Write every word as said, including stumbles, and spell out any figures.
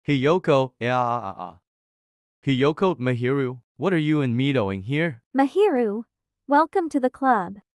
Hiyoko, yeah. Hiyoko, Mahiru, what are you and me doing here? Mahiru, welcome to the club.